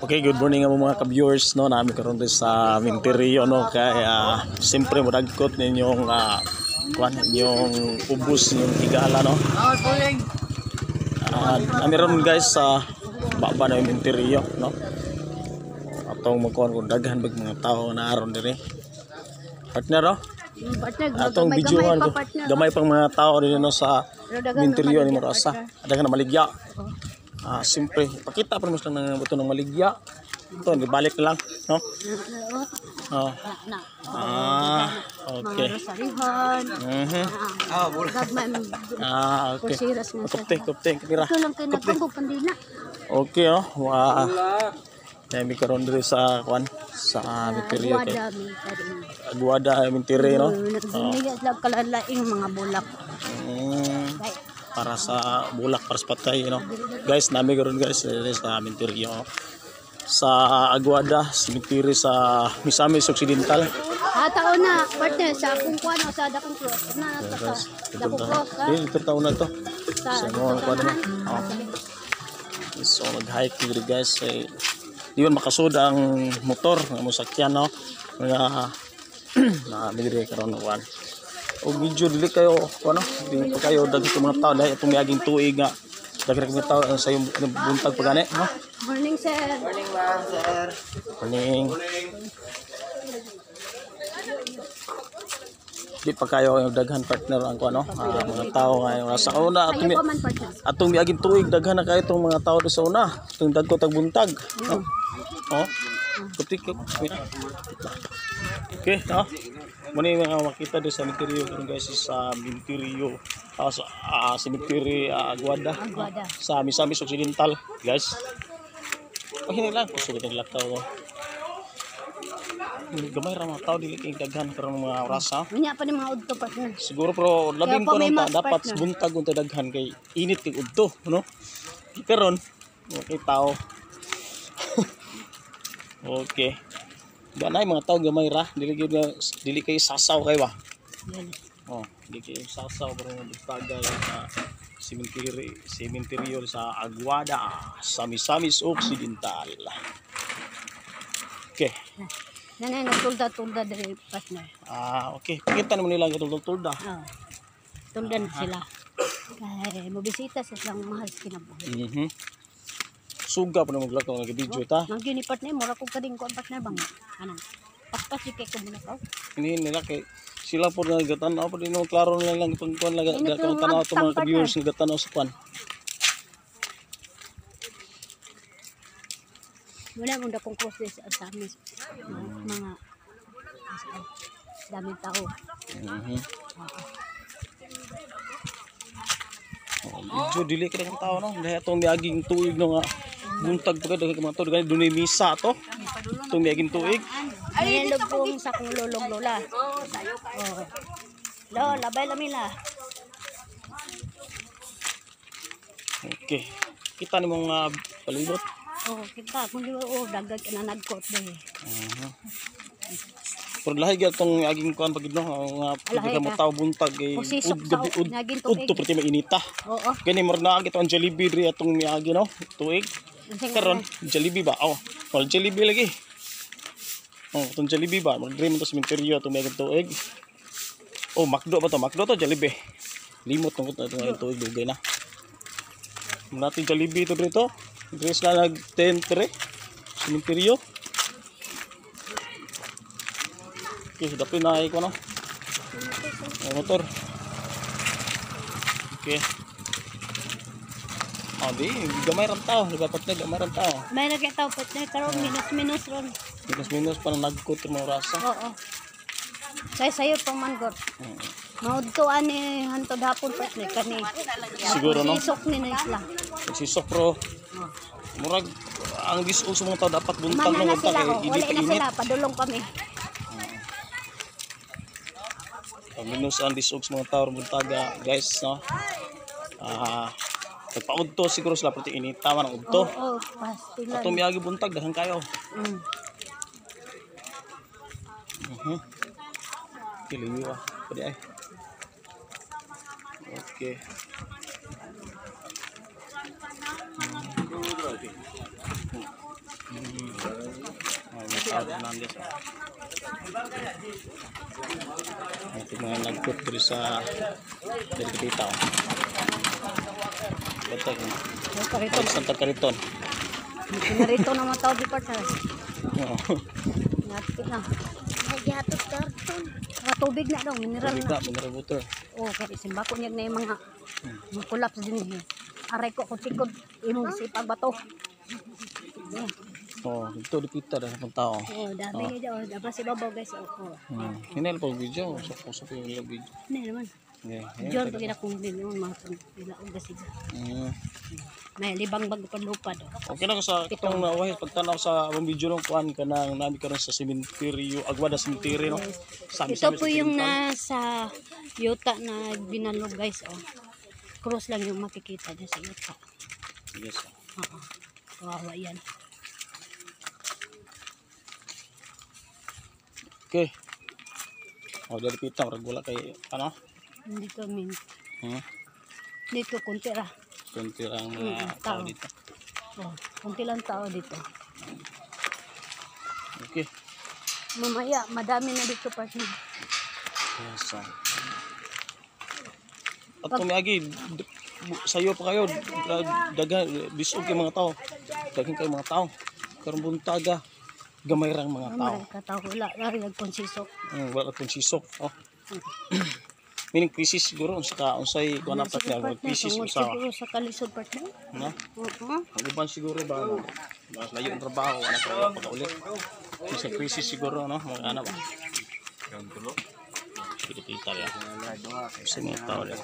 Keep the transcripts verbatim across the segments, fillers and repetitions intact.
Okay, good morning ang mga ka-viewers no. Namin karon din sa Minterio no kay uh, siyempre muragkot ninyong uh, kuan ninyong ubos yung higala no. Uh, namin ron guys sa uh, baba na yung Minterio no. Atong magkuan kung daghan big mga tao na aron diri. Partner no. Atong videohan ko gamay pang mga tao din no sa Minterio ni Morasa. Daghan na maligya. Ah, siyempre, pakita pa mas lang ng buto ng maligya. Ito, balik lang, no? Oh. Ah, okay. Mhm. Ah, okay. Kupte, kupte, kamera. Okay, oh. Wah. Dami karon diri sa kwan sa Minterio kay Aguada Minterio no. Nagdinigas kalalaing mga bulak. Mm. Para sa bulak para sa patay, you know. Guys, nami karon guys sa Minterio sa Aguada Cemetery sa Misamis Occidental. Ah, taon na partner sa akong kuan sa dakong cross na sa dakong cross. Dili taon na to. Sa mo kuan na. Oh. So nag-hike diri guys eh, di man makasud ang motor nga mosakyan no. Nga na diri karon kuan. O video dili kayo ano dili pa kayo dagko mga tao dahil itong miaging tuig nga dagko mga tao sa yung buntag pagani no. Morning sir. Morning ma'am sir. Morning. Di pa kayo yung daghan partner ang kuno ah, mga tao ngayon sa una atong atong miaging tuig daghan na kayo itong mga tao sa una itong dagko tag buntag no? Oh kutik okay no. Muna yung mga makita doon sa Minterio guys sa Minterio uh, sa uh, Cemetery uh, Aguada, Aguada. Uh, sa Misamis Occidental guys. Oh hindi lang gusto ko lakaw ko. Gamay ra mga tao dili kay daghan karon mga rasa. Unya pa ni mga udto partner. Siguro pero labing ko nang ta dapat buntag unta daghan kay init kay udto no. Karon okay tao. Okay. Ganay mga tao gamay ra dili gyud dili kay sasaw kay ba. Oh, dili kay sasaw pero butaga sa Cemetery Cemeterio sa Aguada sa Misamis Occidental. Okay. Nanay nagtulda-tulda diri partner. Ah, okay. Kita naman nila gitulda-tulda. Oh. Tuldan sila. Kay mobisita sa silang mahal kinabuhi. Mhm. Suga pa na maglakaw ng video ta. Nang gini partner mura ko kading ko partner bang. Anang. Paspas kay ko muna ka. Ini nila kay sila po na gatanaw pa din klaro na lang itong kuan lang gatanaw tanaw to mga viewers ng gatanaw sa kuan. Wala mo dakong cross sa amin. Mga daming tao. Mhm. Oh, video dili ka ng tao no. Dahil itong miaging tuig no nga buntag pa kada mga tao gani dunay misa to. Itong miaging tuig. Ay dito pong sa kong lolong lola. Oh. Lo, labay lamila. Okay. Kita ni mga palibot. Oh, kita kung di oh dagdag na nagkot deh. Uh-huh. Pero lahi gyud tong aging kuan pagid no nga pagid mo tawo buntag kay ud gabi ud udto perti mainita. Oo. Gani mo na gito ang Jollibee diri atong miagi no tuig. Karon Jollibee ba? Oh, wal Jollibee lagi. Oh, itong Jollibee ba? Mag-dream to sa Minterio itong miaging tuig. Oh, Macdo ba to? Macdo to Jollibee. Limot nung ito itong tuig dugay na. Natin Jollibee to dito. Dress na nag-tentre sa Minterio. Okay, dapin na ko no. Ang motor. Okay. Ah, di gamay ran tao, dapat na gamay ran tao. May nagkataw partner karon minus-minus ron. Minus-minus pa na nagkot mo rasa. Oo. Say sayo pang mangot. Maudtoan ni hantod hapon partner kani. Siguro no. Sisok ni na isla. Sisok pro. Murag ang gisog sa mga tao dapat buntag Mana ng na buntag sila, kay oh. hindi Wala pa na init. sila, padulong kami. Ang minus ang disog sa mga tao buntaga guys no. Ah, nagpaudto siguro sila pati inita man ang udto. Oo, pastilan. Atong miagi buntag dahan kayo. Mm. Mhm. Kiliyo ah. Pwede ay. Okay. Hmm. South Hernandez. Ito mga nagput dito sa dito dito. Betek. Kariton. Santa Kariton. Narito na mga tao di partner. Oo. Natin na. Ay, gihatod karton. Mga tubig na daw, mineral Tubig na. na, mineral water. Oh, kaya simbako niya na yung mga mga collapse din eh. Aray ko, kung sikod, imong sipag bato. Yeah. Oh, ito dipita dah ng tao. Oh, dami niya daw. Dapat si babaw guys. Oh, oh. Hmm. Hinel pa video, so so pa yung video. Ano naman? Yeah. Diyon pag inakumbin yung mga pilaog kasi. Hmm. May libang bag pa lupad. Okay na ko sa itong nawahis pagtanaw sa ang video ng kuan kanang nami karon sa sementeryo, Aguada Cemetery no. Sabi Ito po yung nasa yuta na binalog guys. Oh. Cross lang yung makikita niya sa yuta. Yes. Oo. Kawawa yan. Okay. Oh, dari pitang rag wala kay ano? Dito min. Hmm. Dito kunti ra. Kunti lang mga Mm, tao tao. dito. Oh, kunti lang tao dito. Okay. Mamaya, madami na dito partner. Yes. ah. At kung agi d- bu- sayo pa kayo dag- daga bisog kay mga tao. Daghang kay mga tao. Karon buntaga gamay rang mga tao. Mamaya katao wala lari nagkonsisok. Hmm, wala kung sisok. Oh. Meaning krisis siguro unsa ka unsay kuan na partner, krisis Tungod usa. siguro sa kalisod partner. No? Oo. Ang uban siguro ba ano? Mas layo ang trabaho ana ka pagaulit. Sa krisis siguro no, mga ana ba. Yung tulo. Kita ya. Sa mga tao ya.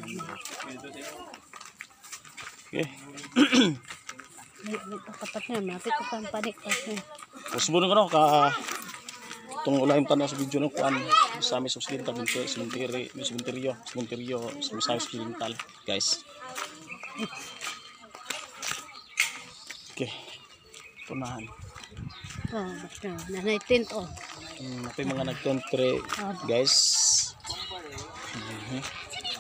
Okay. May may kapat na mapit ko pang panik partner. Subukan ko no ka itong ulahin pa na sa video ng kuan sa amin sa Occidental Cemetery, Cemeteryo, Cemeteryo sa Misamis Occidental, guys. Okay. Punahan. Oh, basta nanay tent oh. Hmm, may mga nag-country, guys. Mhm.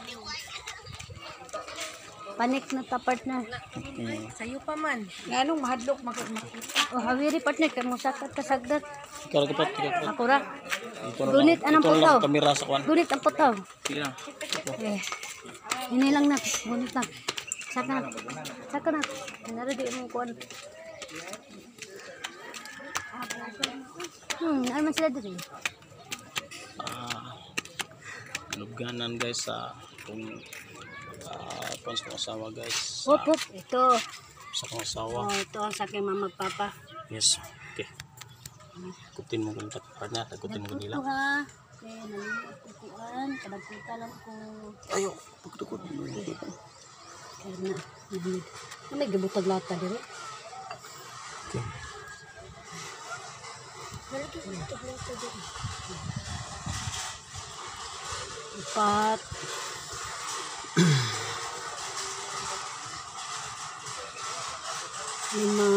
Panik na ta partner. Hmm. Sayo pa man. Nganong mahadlok makita. Oh, hawiri partner kay mo sakat ka sagdat. Ikaw kapat, ikaw. Ako ra. Ito na Gunit lang, anang ito na lang putaw. kamera sa kuan. Gunit ang putaw. Sige na. Eh. Ini lang na, gunit lang. Saka na. Saka na. Nara di mo kuan. Hmm, ano man sila dito? Ah, luganan guys sa kung ah uh, sa asawa guys. Hop, hop. Ito. Sa kong asawa. Oh, ito ang sa aking mama at papa. Yes. Okay. Kutin mo kung partner, kutin mo nila. Ito ha. Okay, nalimutan ko kuan. Kadagkita lang ko. Ayo, pagtukod mo. Kaya na. Nahimig. May gabutag lata dito. Okay. Empat. Lima.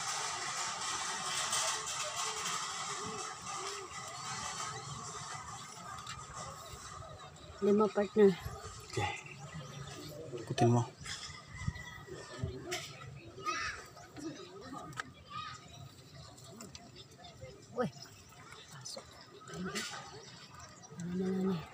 Lima partner. Okay. Kutin mo. Uy. Pasok. Ano na na ni?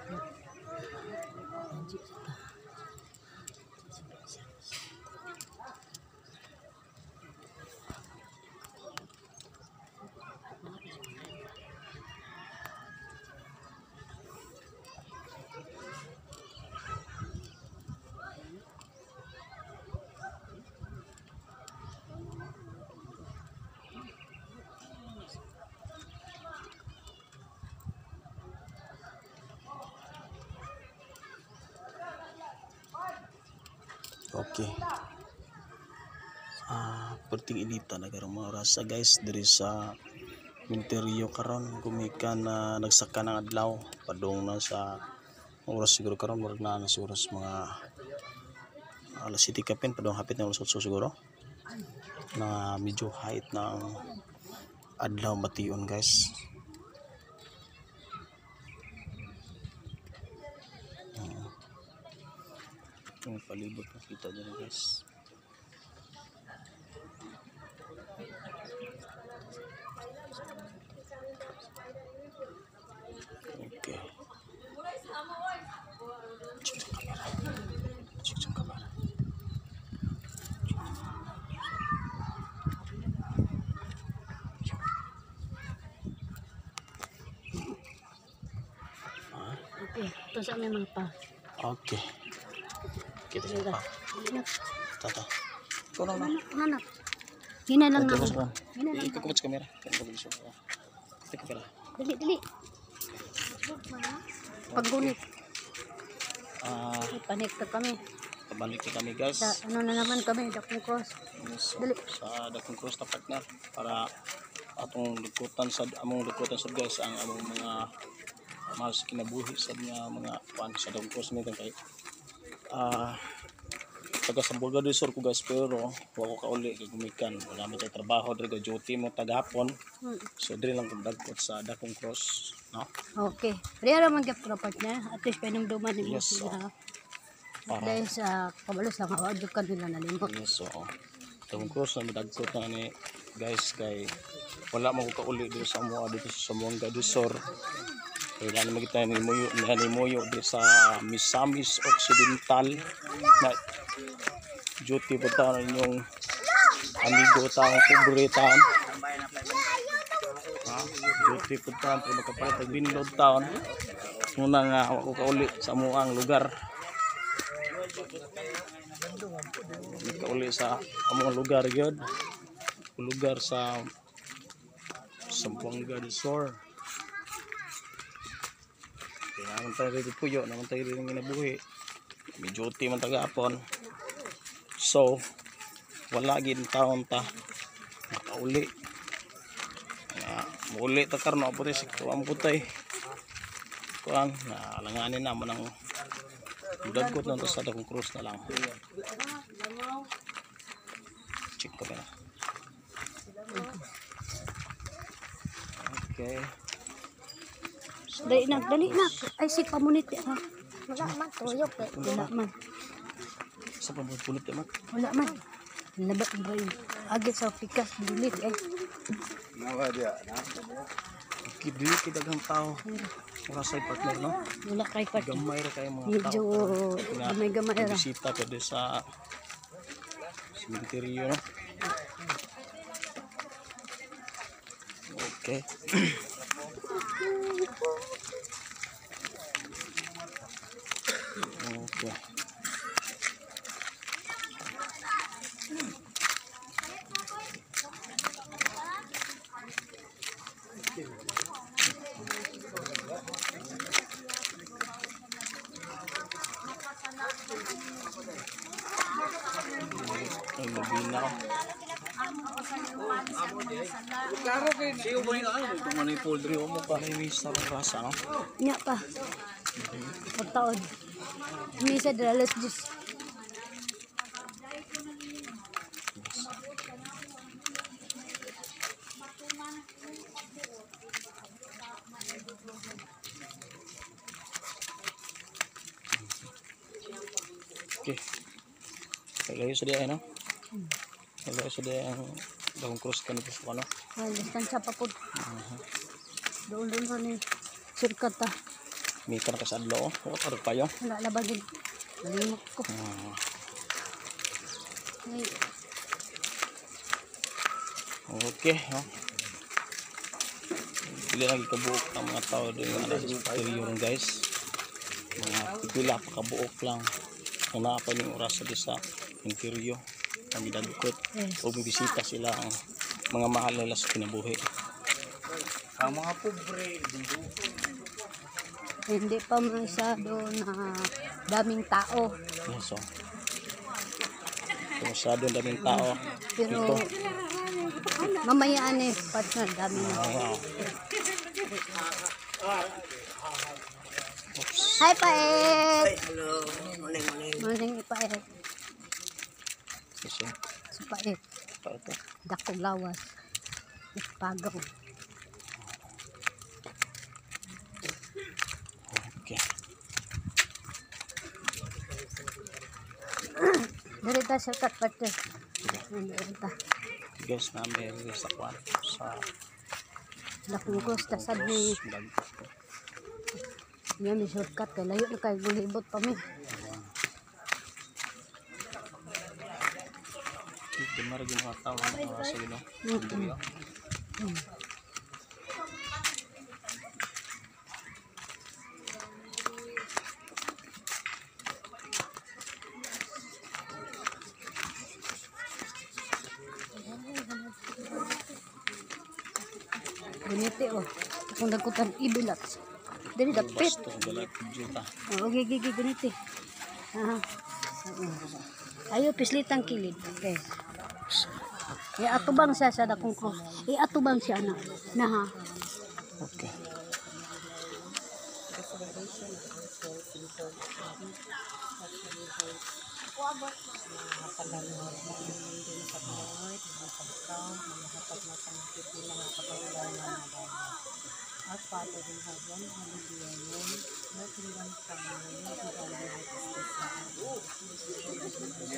Okay. Ah, perting inita na karong mga oras guys diri sa Minteryo karon gumikan na nagsaka ng adlaw padung na sa oras siguro karon murag na na siguro sa mga alas siti kapin padung hapit na alas otso siguro na medyo height ng adlaw bation guys. Yung palibot na kita dyan guys. Ito sa aming mga pa. Okay. Kita siya pa. Tata. Ikaw na na. Ano na? Hina lang na Ito ako. sa Hina lang. Ikaw kumats kamera. Ikaw kumats kamera. Ikaw kamera. Dali, dali. Paggunit. Ah, Panik ka kami. pabalik na kami guys. Sa ano na naman kami, Dakong Cross. So, Dali. sa Dakong Cross na partner para atong lukutan sa among lukutan sa guys ang among mga mahal sa kinabuhi sa nga mga pan sa Dakong Cross nito kay ah taga Sambuga do Sur ko guys pero wa ko kauli kay gumikan wala man tay trabaho diri ka duty mo tagahapon. Hmm. So diri lang ko dagkot sa Dakong Cross, no? Okay. Riya man gyud pro partner. At least pinumduman ni mo Yes, sila. Para Dahil sa kabalos lang awad jud kanila nalimot. yes, so Dakong Cross na midagkot na ni guys kay wala man ko kauli dito sa mo dito sa Sambuga do Sur. Kaya naman kita ni Muyo, ni Muyo di sa Misamis Occidental na duty po taon inyong amigo taong pobre taon. Ha? Duty po taon pero makapalit ang binlod taon. Muna nga ako kauli sa amuang lugar. Kauli sa amuang lugar yun. Lugar sa Sambuanga do Sur. Naman tayo rin puyo, naman tayo rin ginabuhi. May duty man tagapon. So, wala gin taon ta makauli. Nga, mauli ta karno apo sa kuwang putay. Kuwang, nalanganin naman ang dagkot na to sa Dakong Cross na lang. Check ko ba na. Okay. Dali na, dali na. Ay si pamunit ha. Wala man tuyok eh. Wala man. Sa pamulot man. Wala man. Labat ba yun? Agit sa pikas bilit eh. Nawa dia. Kibili kidagang tao. Mura sa partner no. Wala kay pat. Gamay ra kay mga Medyo tao. gamay-gamay ra. Bisita pwede sa cemetery no. Okay. Okay. Ay, mabina. Klaro kay siyo ba yung ano? Ito man yung poultry mo para yung sa rasa, no? Nya pa. Pagtaon. Misa de alas diyes. Okay. Kaya sa dia, no? Kaya sa dia ang Dakong Cross kan po ano? Ay, distansya pa po. Doon doon sa ni sirkat ta. May ka na kasadlo, oh. O, tarot pa yun. Wala labagin. Nalimot ko. Ah, Ay, okay, no? Pili lagi kabuok ang mga tao doon yung nasa interior, guys. Mga pipila pa kabuok lang. Kung nakapal yung oras sa interior, ang bidagkot. yes. O bibisita sila ang mga mahal nila sa kinabuhi. Ang mga pobre, Hindi pa masyado na daming tao. Yes, so. Masyadong daming tao. Pero mamaya ani partner dami na. Wow. Hi Paet. hello, morning, morning. Morning Paet. Kasi, Si Paet. pa ito. Dakong lawas. Pagaw. Okay. Dirita sirkat partner. Dirita. Guys, namin sa kwan sa Dakong cross ta sad ni. dagkot. Yan ni shortcut kay layo na kay gulibot pa mi. Ito maragin mga tao ng mga sa gino. Mm. Guniti oh. Kung nagkutan ibilat. Dali dapit. Basto balay juta. Oh, okay, okay, guniti. Ah. Ayo pislitang kilid. Okay. E atubang siya sa dakong cross. E atubang siya na. Na ha. Okay. Our Father in heaven, hallowed be your name. Your kingdom come, your will be done on earth as it is in heaven.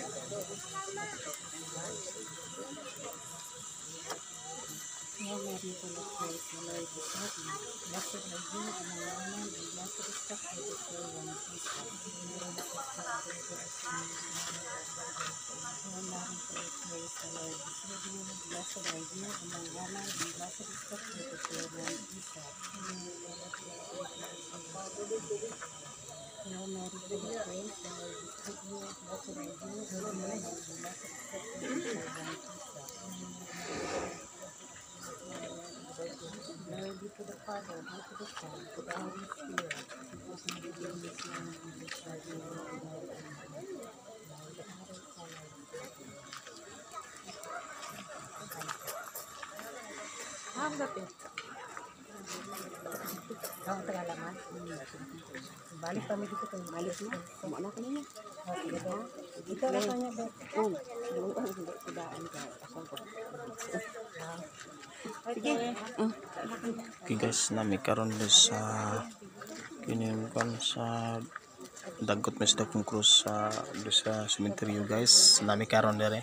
Hail Mary, full of grace, the Lord is with you. Blessed are you among women, and blessed is the fruit of your womb, Jesus. Hail Mary, full of grace, the Lord is with you. Blessed are you among women, and blessed is the fruit of your womb, Jesus. Hail Mary, full of grace, the Lord is with you. Blessed are you among women, and blessed is the fruit of your womb, Jesus. Glory be to the Father, be to the Son, to the Holy Spirit. It was in the beginning, is now, and ever shall be, world without end. Ah, bakit? Ang tagalaman? Balik kami dito kayo. Balik na. Kumana ka niya. Ito na kanya ba? Oo. Hindi ko daan ka. Sige. Okay guys, nami karon din sa kinimkan sa dagot mes dakong cross sa do sa cemetery guys. Nami karon dire.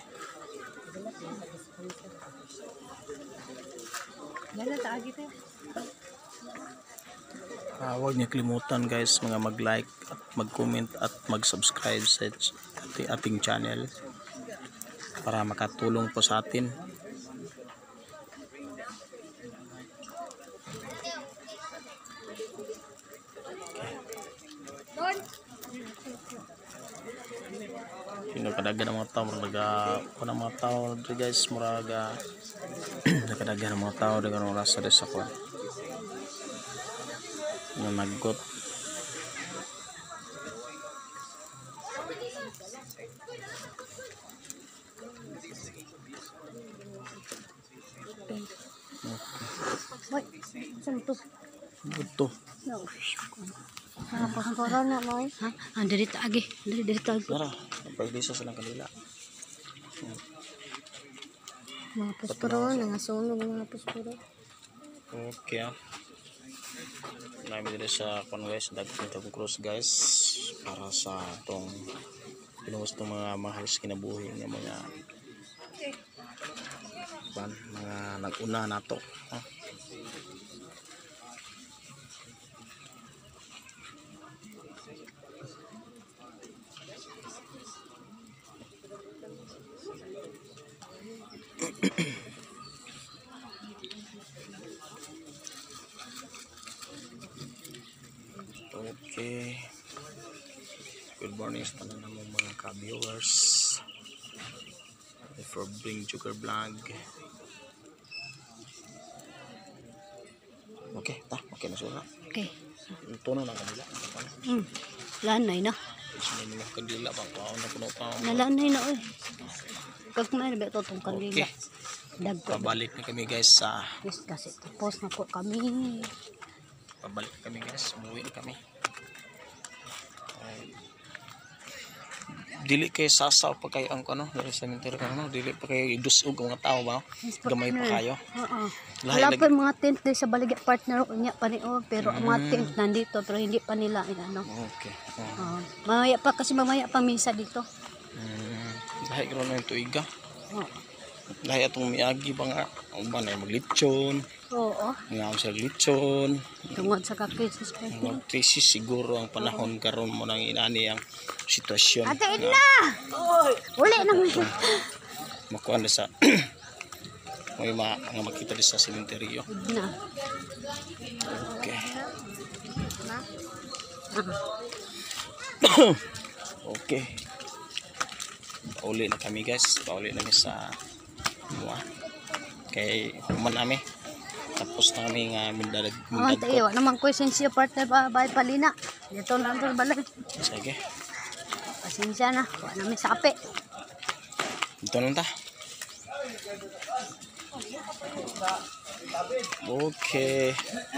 Yan ta agi te. Uh, huwag niyo kalimutan guys mga mag-like at mag-comment at mag-subscribe sa ating, ating channel para makatulong po sa atin. Sino kadagan ang mga tao muraga ko ng mga tao dito guys muraga nakadagan ang mga tao dengan oras sa desa ko na naggot Wait, saan to? buto No. Ah, pasang corona no eh. Ha? Ah, dari ta agi. Dari dari ta. tara napagdisa silang kanila Mga puspuro, nangasunog mga puspuro. okay ah namin dito sa kung guys dagat cross guys para sa itong pinuhos itong mga mahal sa kinabuhi ng mga ban, mga nag-una na to huh? Okay, good morning sa tanan ng mga ka-viewers for Bring Joker Vlog. Okay, ta, okay na sila. Okay. Ito na lang kanila. Hmm. Lanay na. Sino mga kandila pa pa na puno pa. Nalanay na oy. Kag may ba totong kanila. Okay. Dagko. Pabalik na kami guys sa Yes, kasi tapos na po kami. pabalik kami guys, umuwi na kami. Ay, dili kay sasaw pa kayo ang ano, dari sa cemetery ka no, dili pa kayo idusog ang mga tao ba? Gamay pa kayo. Oo. Lahi Wala lagi- pa yung mga tent din sa baligya partner unya pa ni oh, pero ang mga Mm. tent nandito pero hindi pa nila ano. Okay. Oh. Oo. Mamaya pa kasi mamaya pa misa dito. Mm, dahil karon na yung tuiga. Oo. Dahil atong miagi ba nga, ang ba na maglitsyon, Oo. nga ang sa litsyon, Tungod sa kakrisis pa. mga krisis siguro ang panahon karon mo nang inani ang sitwasyon. Ate Edna! Uli nang Makuha na sa may mga, mga makita din sa sementeryo. na. Okay. Ah. Okay. Pauli na kami guys. Pauli na kami sa mga. Kay human nami. Tapos na kami nga mindalag. Ang tayo, naman question siya partner pa bay palina. Dito na lang balay. Sige. Pasensya na, wala namin sapi. Dito lang ta. Okay.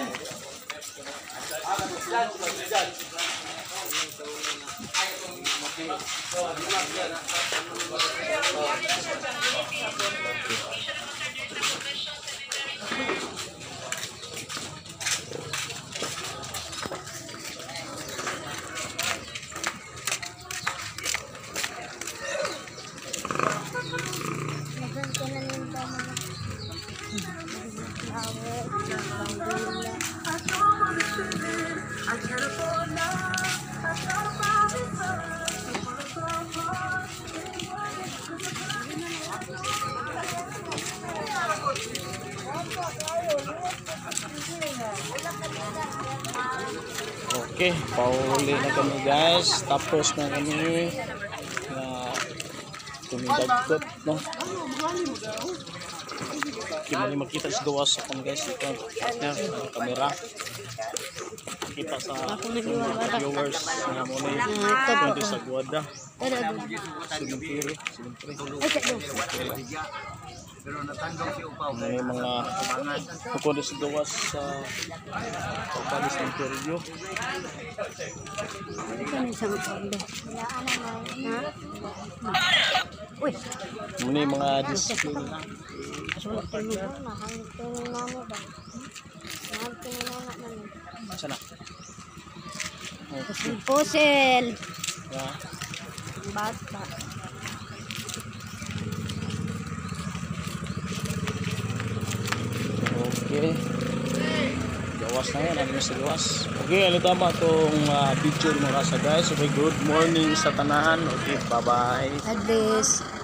Okay, pauli na kami guys. Tapos na kami na tumidagkot, no? Hindi mo makita sa gawas sa kami guys. Ito, partner, ang kamera. Kita sa viewers na mo na yung sa Guada. Simentiri. May mga pukundi sa gawas sa pagkalis ng interview. Uy, Muna yung mga discipline. Sana. Okay. pusil. Yeah. Bata. Okay. Gawas na yan. Ano yung sa gawas? Okay, ano tama itong uh, video mga kasa guys. Okay, good morning sa tanahan. Okay, bye-bye. At least.